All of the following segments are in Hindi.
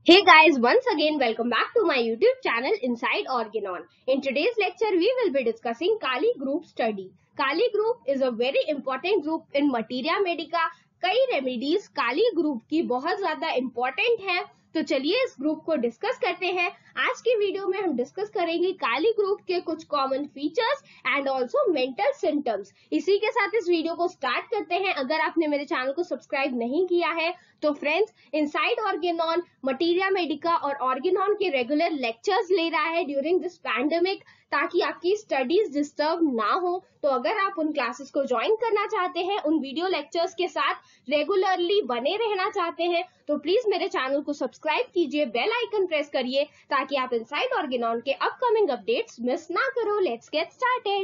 Hey guys, once again welcome back to my YouTube channel Inside Organon. In today's lecture we will be discussing Kali group study. Kali group is a very important group in Materia Medica. कई रेमेडीज काली ग्रुप की बहुत ज्यादा इम्पोर्टेंट है, तो चलिए इस ग्रुप को डिस्कस करते हैं। आज की वीडियो में हम डिस्कस करेंगे काली ग्रुप के कुछ common features and also mental symptoms. इसी के साथ इस वीडियो को स्टार्ट करते हैं। अगर आपने मेरे चैनल को सब्सक्राइब नहीं किया है तो friends, inside Organon Materia Medica और ऑर्गेनॉन के रेगुलर लेक्चर्स ले रहा है ड्यूरिंग दिस पैंडेमिक, ताकि आपकी स्टडीज डिस्टर्ब ना हो। तो अगर आप उन क्लासेस को ज्वाइन करना चाहते हैं, उन वीडियो लेक्चर्स के साथ रेगुलरली बने रहना चाहते हैं, तो प्लीज मेरे चैनल को सब्सक्राइब कीजिए, बेल आइकन प्रेस करिए ताकि आप इनसाइड ऑर्गेनॉन के अपकमिंग अपडेट्स मिस ना करो। Let's get started.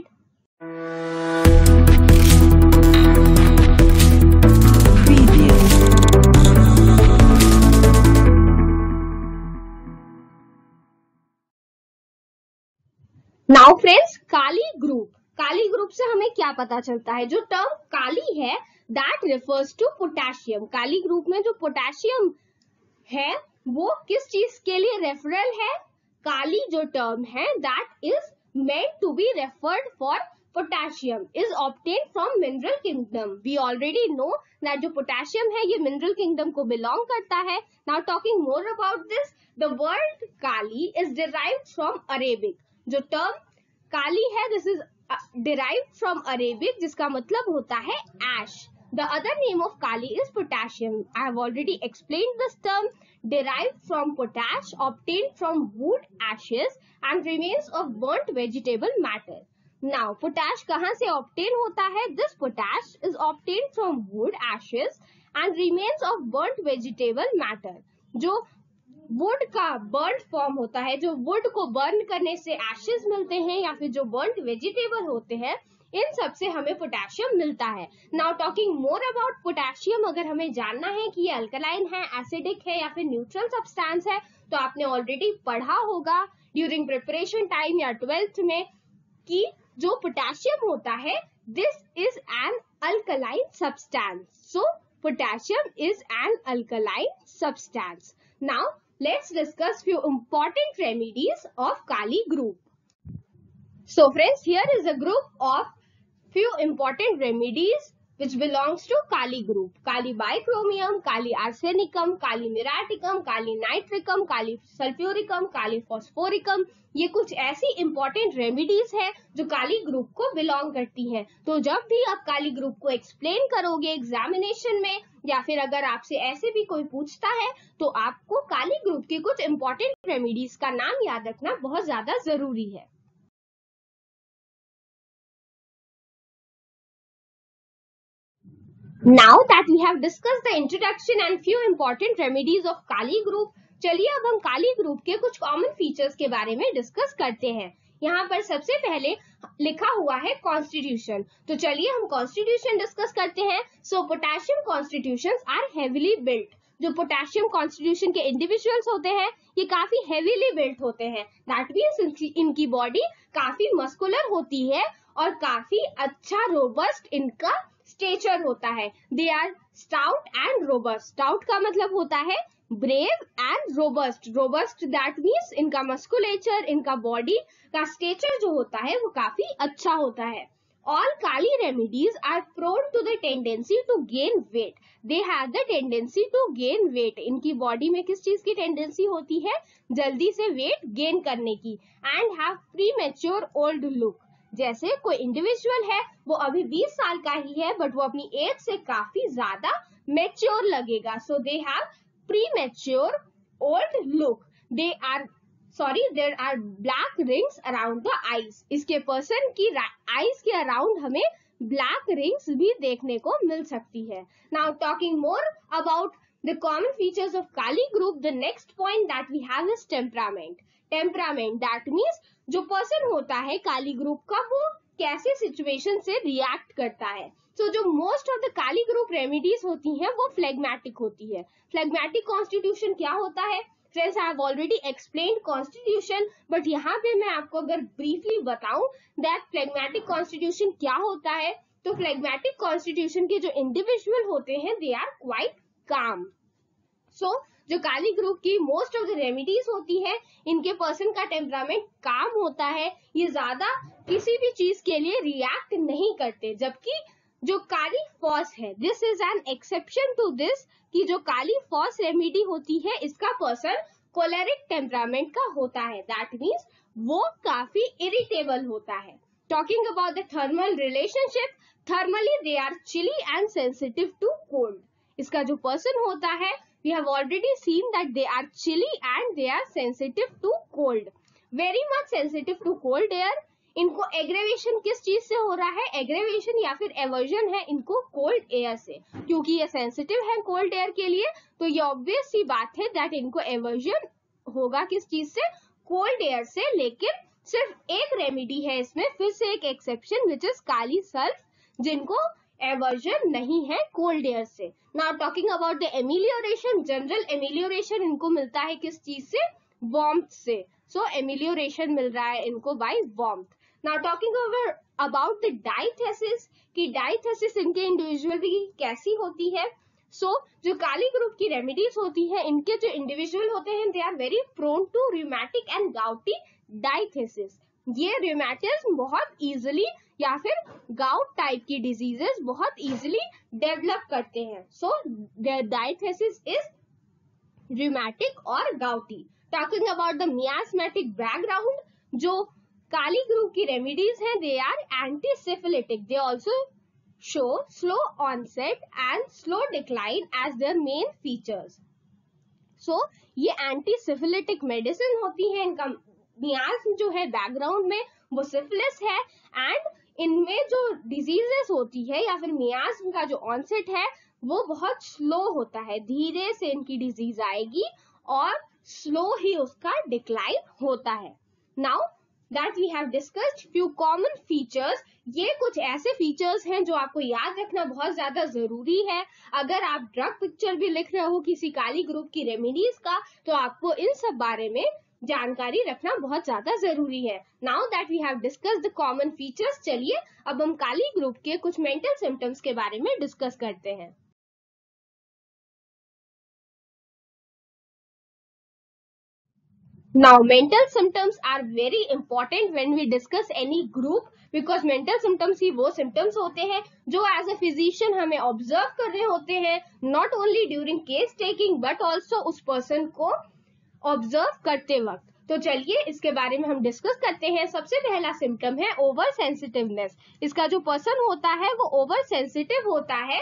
Now friends, kali group से हमें क्या पता चलता है? जो टर्म काली है that refers to potassium. Kali group में जो पोटेशियम है वो किस चीज के लिए रेफरल है? काली जो टर्म है that is meant to be referred for potassium is obtained from mineral kingdom. We already know that जो पोटेशियम है ये मिनरल किंगडम को बिलोंग करता है। Now talking more about this, the word kali is derived from Arabic. जो टर्म काली है this is derived from Arabic, जिसका मतलब होता है ash. The other name of kali is potassium. I have already explained this term, derived from potash obtained from wood ashes and remains of burnt vegetable matter. Now, potash कहाँ से obtain होता है? This potash is obtained from wood ashes and remains of burnt vegetable matter. जो वुड का बर्न फॉर्म होता है, जो वुड को बर्न करने से एशेस मिलते हैं या फिर जो बर्न वेजिटेबल होते हैं, इन सब से हमें पोटेशियम मिलता है। Now talking more about potassium, अगर हमें जानना है कि ये अल्कलाइन है, एसिडिक है या फिर न्यूट्रल सब्सटेंस है, तो आपने ऑलरेडी पढ़ा होगा ड्यूरिंग प्रिपरेशन टाइम या 12th में कि जो पोटेशियम होता है this is an alkaline substance. So potassium is an alkaline substance. Now let's discuss few important remedies of Kali group. So friends, here is a group of few important remedies which belongs to Kali group. Kali bichromium, Kali arsenicum, Kali miraticum, Kali nitricum, Kali sulfuricum, Kali phosphoricum, ये कुछ ऐसी इंपॉर्टेंट रेमेडीज है जो काली ग्रुप को बिलोंग करती हैं। तो जब भी आप काली ग्रुप को एक्सप्लेन करोगे एग्जामिनेशन में या फिर अगर आपसे ऐसे भी कोई पूछता है, तो आपको काली ग्रुप की कुछ इंपॉर्टेंट रेमेडीज का नाम याद रखना बहुत ज्यादा जरूरी है। Now that we have discussed the introduction and few important remedies of Kali group, चलिए अब हम काली ग्रुप के कुछ कॉमन फीचर्स के बारे में डिस्कस करते हैं। यहाँ पर सबसे पहले लिखा हुआ है कॉन्स्टिट्यूशन, तो चलिए हम कॉन्स्टिट्यूशन डिस्कस करते हैं। So potassium constitutions are heavily built. जो पोटेशियम कॉन्स्टिट्यूशन के इंडिविजुअल्स होते हैं ये काफी हेवीली बिल्ट होते हैं। दैट मीन्स इनकी बॉडी काफी मस्कुलर होती है और काफी अच्छा रोबस्ट इनका स्टेचर होता है। They are stout and robust. Stout का मतलब होता है brave and robust. Robust that means इनका मस्कुलेचर, इनका बॉडी का स्टेचर जो होता है वो काफी अच्छा होता है। All kali remedies are prone to the tendency to gain weight. They have the tendency to gain weight. इनकी बॉडी में किस चीज की टेंडेंसी होती है? जल्दी से वेट गेन करने की। And have premature old look. जैसे कोई इंडिविजुअल है वो अभी 20 साल का ही है बट वो अपनी एज से काफी ज्यादा मैच्योर लगेगा। So they have premature old look. There are black rings around the eyes. इसके पर्सन की आईज के अराउंड हमें ब्लैक रिंग्स भी देखने को मिल सकती है। Now talking more about the common features of Kali group, the next point that we have is temperament. Temperament that means जो पर्सन होता है काली ग्रुप का वो कैसे सिचुएशन से रिएक्ट करता है। तो जो most of the kali group remedies होती हैं वो फ्लेग्मेटिक होती है। फ्लेग्मेटिक कॉन्स्टिट्यूशन क्या होता है? Friends, I have already explained constitution, but यहाँ पे मैं आपको अगर ब्रीफली बताऊं दैट फ्लेग्मेटिक कॉन्स्टिट्यूशन क्या होता है, तो फ्लेग्मेटिक कॉन्स्टिट्यूशन के जो इंडिविजुअल होते हैं they are quite calm. So जो काली ग्रुप की मोस्ट ऑफ द रेमेडीज होती है, इनके पर्सन का टेम्परामेंट काम होता है, ये ज्यादा किसी भी चीज के लिए रिएक्ट नहीं करते। जबकि जो काली फॉस है, this is an exception to this, कि जो काली फॉस रेमेडी होती है इसका पर्सन कोलेरिक टेम्परामेंट का होता है, दैट मीन्स वो काफी इरिटेबल होता है। Talking about the thermal relationship, thermally they are chilly and sensitive to cold. इसका जो पर्सन होता है, we have already seen that they are chilly and they are sensitive to cold, very much sensitive to cold air. इनको एग्रेवेशन किस चीज से हो रहा है, एग्रेवेशन या फिर एवर्जन है इनको कोल्ड एयर से, क्योंकि ये सेंसिटिव है कोल्ड एयर के लिए, तो ये ऑब्वियस सी बात है दैट इनको एवर्जन होगा किस चीज से, कोल्ड एयर से। लेकिन सिर्फ एक रेमेडी है इसमें, फिर से एक exception, which is kali sulph, जिनको एवर्जन नहीं है कोल्ड एयर से। Now talking about the amelioration, general amelioration इनको मिलता है किस चीज से, वार्मथ से। सो एमिलियोरेशन मिल रहा है इनको by warmth. Now talking about the diathesis, कि डाइथेसिस इनके इंडिविजुअली कैसी होती है। जो काली ग्रुप की रेमेडीज होती है, इनके जो इंडिविजुअल होते हैं, they are very prone to rheumatic and gouty diathesis. ये रूमेटिज्म बहुत इजिली या फिर गाउट टाइप की डिजीजेस बहुत इजिली डेवलप करते हैं। So their diathesis is rheumatic और gouty. Talking about the miasmatic background, जो काली ग्रुप की रेमेडीज हैं, they are antisyphilitic, they also show slow onset and slow decline as their main features. So ये एंटीसिफिलिटिक मेडिसिन होती है। इनका मियास्म जो है बैकग्राउंड में वो सिफिलिस है, एंड इनमें जो डिजीजेस होती है या फिर मियास्म का जो ऑनसेट है वो बहुत स्लो होता है, धीरे से इनकी डिजीज आएगी और स्लो ही उसका डिक्लाइन होता है। Now that we have discussed few common features, ये कुछ ऐसे फीचर्स हैं जो आपको याद रखना बहुत ज्यादा जरूरी है। अगर आप ड्रग पिक्चर भी लिख रहे हो किसी काली ग्रुप की रेमेडीज का, तो आपको इन सब बारे में जानकारी रखना बहुत ज्यादा जरूरी है। Now that we have discussed the common features, चलिए अब हम काली ग्रुप के कुछ मेंटल सिम्टम्स के बारे में डिस्कस करते हैं। Now, mental symptoms are very important when we discuss any group, because mental symptoms ही वो symptoms होते हैं जो as a physician हमें observe कर रहे होते हैं, not only during case taking but also उस person को observe करते वक्त। तो चलिए इसके बारे में हम डिस्कस करते हैं। सबसे पहला सिम्टम है ओवर सेंसिटिवनेस। इसका जो पर्सन होता है वो ओवर सेंसिटिव होता है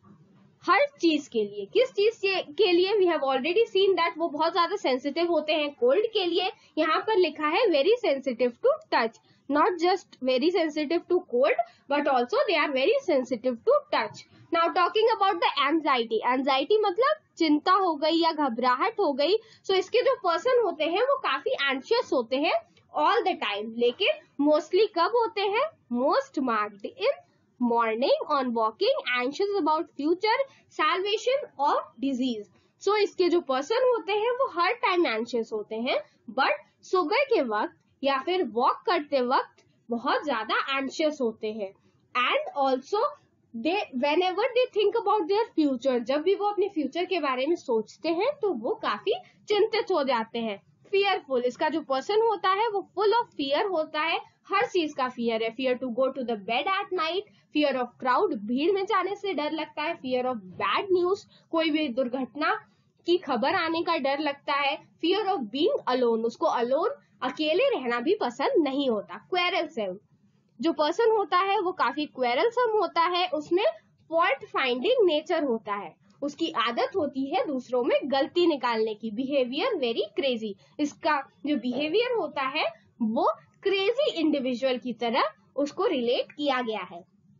हर चीज के लिए। किस चीज के लिए, we have already seen that वो बहुत ज्यादा सेंसिटिव होते हैं कोल्ड के लिए। यहाँ पर लिखा है very sensitive to touch, not just very sensitive to cold but also they are very sensitive to touch. Now talking about the anxiety, anxiety मतलब चिंता हो गई या घबराहट हो गई। सो इसके जो पर्सन होते हैं वो काफी एंशियस होते हैं ऑल द टाइम, लेकिन मोस्टली कब होते हैं, most marked in morning, on walking, anxious about future, salvation or disease. So इसके जो पर्सन होते हैं वो हर टाइम एंशियस होते हैं, बट सुबह के वक्त या फिर वॉक करते वक्त बहुत ज्यादा एंशियस होते हैं। And also they whenever they think about their future, जब भी वो अपने फ्यूचर के बारे में सोचते हैं तो वो काफी चिंतित हो जाते हैं। फियरफुल, इसका जो पर्सन होता है वो फुल ऑफ फियर होता है, हर चीज का फियर है। Fear to go to the bed at night, fear of crowd, भीड़ में जाने से डर लगता है, फियर ऑफ बैड न्यूज, कोई भी दुर्घटना की खबर आने का डर लगता है, फियर ऑफ बीइंग अलोन, उसको अलोन अकेले रहना भी पसंद नहीं होता। क्वेरलसम, जो पर्सन होता है वो काफी क्वेरलसम होता है, उसमें फॉल्ट फाइंडिंग नेचर होता है, उसकी आदत होती है दूसरों में गलती निकालने की। बिहेवियर वेरी क्रेजी, इसका जो बिहेवियर होता है वो क्रेजी इंडिविजुअल की तरह उसको रिलेट किया गया है।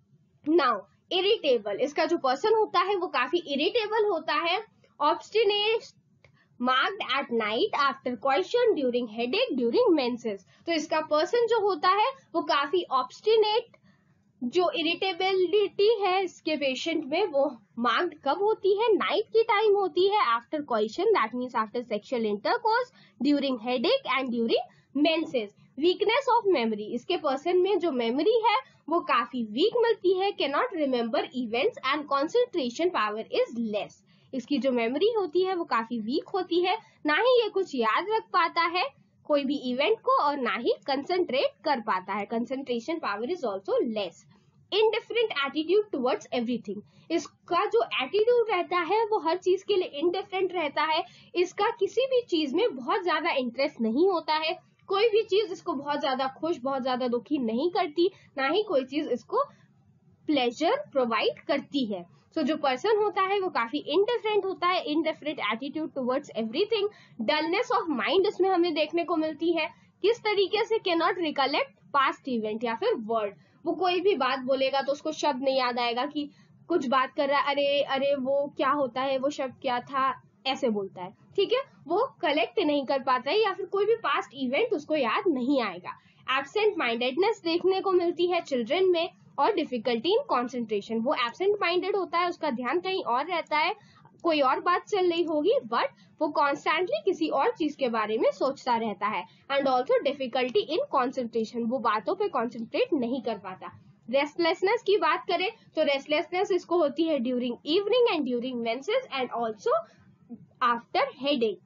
नाउ इरिटेबल, इसका जो पर्सन होता है वो काफी इरिटेबल होता है। Obstinate, marked at night after question, during headache, during menses. तो इसका पर्सन जो होता है वो काफी ऑब्स्टिनेट, जो इरिटेबिलिटी है इसके पेशेंट में वो मार्क्ड कब होती है, नाइट की टाइम होती है, after question that means after sexual intercourse, during headache and during menses. Weakness of memory, इसके पर्सन में जो मेमोरी है वो काफी वीक मिलती है, can not remember events and concentration power is less. इसकी जो मेमोरी होती है वो काफी वीक होती है, ना ही ये कुछ याद रख पाता है कोई भी इवेंट को, और ना ही कंसंट्रेट कर पाता है। Concentration power is also less. Indifferent attitude towards everything, इसका जो एटीट्यूड रहता है वो हर चीज के लिए इनडिफरेंट रहता है। इसका किसी भी चीज में बहुत ज्यादा इंटरेस्ट नहीं होता है, कोई भी चीज इसको बहुत ज्यादा खुश, बहुत ज्यादा दुखी नहीं करती, ना ही कोई चीज इसको प्लेजर प्रोवाइड करती है। सो जो पर्सन होता है वो काफी इनडिफरेंट होता है, indifferent attitude towards everything. Dullness of mind इसमें हमें देखने को मिलती है। किस तरीके से, can not recollect past event या फिर वर्ड, वो कोई भी बात बोलेगा तो उसको शब्द नहीं याद आएगा कि कुछ बात कर रहा है, अरे अरे वो क्या होता है, वो शब्द क्या था, ऐसे बोलता है, ठीक है, वो कलेक्ट नहीं कर पाता है, या फिर कोई भी पास्ट इवेंट उसको याद नहीं आएगा। एब्सेंट माइंडेडनेस देखने को मिलती है चिल्ड्रन में, और डिफिकल्टी इन कॉन्सेंट्रेशन, वो एब्सेंट माइंडेड होता है, उसका ध्यान कहीं और रहता है, कोई और बात चल रही होगी, बट वो कॉन्स्टेंटली किसी और चीज के बारे में सोचता रहता है। And also difficulty in concentration, वो बातों पे कॉन्सेंट्रेट नहीं कर पाता। रेस्टलेसनेस की बात करें तो रेस्टलेसनेस इसको होती है during evening and during menses and also after headache.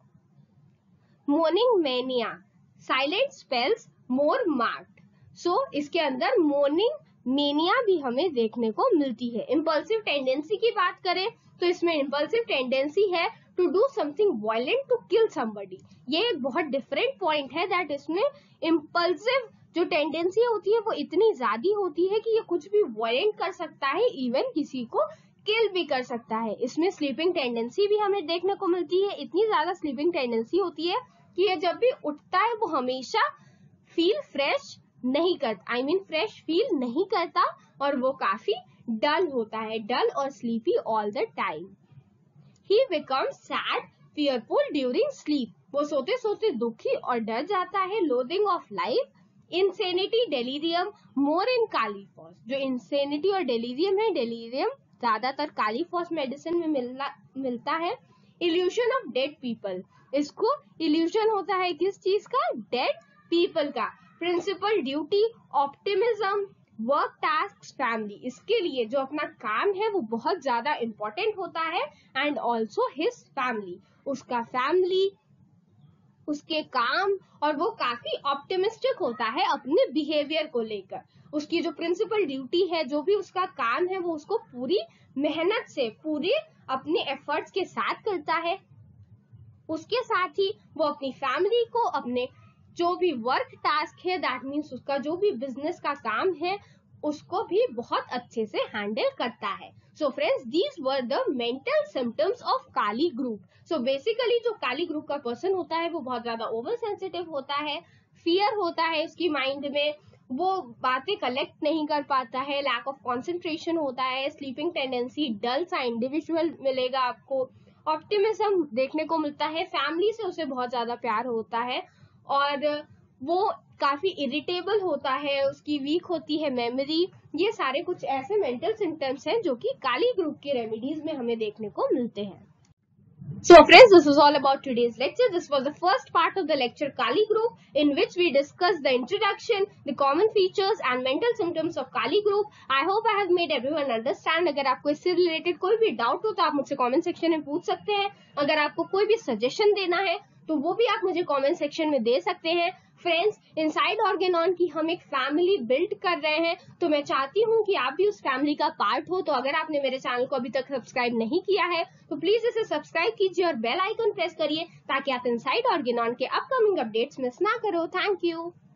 Morning mania, silent spells more marked, so इसके अंदर मॉर्निंग मेनिया भी हमें देखने को मिलती है। इम्पल्सिव टेंडेंसी की बात करें तो इसमें इम्पल्सिव टेंडेंसी है to do something violent to kill somebody, ये एक बहुत डिफरेंट पॉइंट है, दैट इसमें इम्पल्सिव जो टेंडेंसी होती है वो इतनी ज्यादा होती है कि ये कुछ भी वायलेंट कर सकता है, इवन किसी को किल भी कर सकता है। इसमें स्लीपिंग टेंडेंसी भी हमें देखने को मिलती है, इतनी ज्यादा स्लीपिंग टेंडेंसी होती है कि ये जब भी उठता है वो हमेशा फील फ्रेश नहीं करता, आई मीन फ्रेश फील नहीं करता, और वो काफी डल होता है, डल और sleepy all the time. He becomes sad fearful during sleep, वो सोते सोते दुखी और डर जाता है। Loathing of life, insanity, delirium more in kali phos, जो इंसेनिटी और डेलीरियम है, डेलीरियम ज्यादातर कालीफॉस मेडिसिन में मिलता है। इल्यूशन ऑफ डेड पीपल, इसको इल्यूशन होता है किस चीज का, डेड पीपल का। Principal duty, optimism, work task, family, इसके लिए जो अपना काम है वो बहुत ज्यादा इंपॉर्टेंट होता है। एंड ऑल्सो हिज फैमिली, उसका फैमिली, उसके काम, और वो काफी ऑप्टिमिस्टिक होता है अपने बिहेवियर को लेकर। उसकी जो प्रिंसिपल ड्यूटी है, जो भी उसका काम है, वो उसको पूरी मेहनत से, पूरे अपने एफर्ट्स के साथ करता है। उसके साथ ही वो अपनी फैमिली को, अपने जो भी वर्क टास्क है, दैट मीन्स उसका जो भी बिजनेस का काम है, उसको भी बहुत अच्छे से हैंडल करता है। So friends, these were the mental symptoms of kali group. So basically जो काली ग्रुप का पर्सन होता है वो बहुत ज्यादा ओवर सेंसिटिव होता है, फियर होता है उसकी माइंड में, वो बातें कलेक्ट नहीं कर पाता है, लैक ऑफ कॉन्सेंट्रेशन होता है, स्लीपिंग टेंडेंसी, डल सा इंडिविजुअल मिलेगा आपको, ऑप्टिमिज्म देखने को मिलता है, फैमिली से उसे बहुत ज्यादा प्यार होता है, और वो काफी इरिटेबल होता है, उसकी वीक होती है मेमोरी। ये सारे कुछ ऐसे मेंटल सिम्टम्स हैं जो कि काली ग्रुप के रेमेडीज में हमें देखने को मिलते हैं। So friends, this was all about today's lecture. This was the first part of the lecture Kali group, in which we discussed the introduction, the common features and mental symptoms of Kali group. I hope I have made everyone understand. अगर आपको इससे रिलेटेड कोई भी डाउट हो तो आप मुझसे कमेंट सेक्शन में पूछ सकते हैं। अगर आपको कोई भी सजेशन देना है तो वो भी आप मुझे कमेंट सेक्शन में दे सकते हैं। फ्रेंड्स, इनसाइड ऑर्गेनॉन की हम एक फैमिली बिल्ड कर रहे हैं, तो मैं चाहती हूँ कि आप भी उस फैमिली का पार्ट हो। तो अगर आपने मेरे चैनल को अभी तक सब्सक्राइब नहीं किया है तो प्लीज इसे सब्सक्राइब कीजिए और बेल आइकन प्रेस करिए, ताकि आप इनसाइड ऑर्गेनॉन के अपकमिंग अपडेट्स मिस ना करो। Thank you.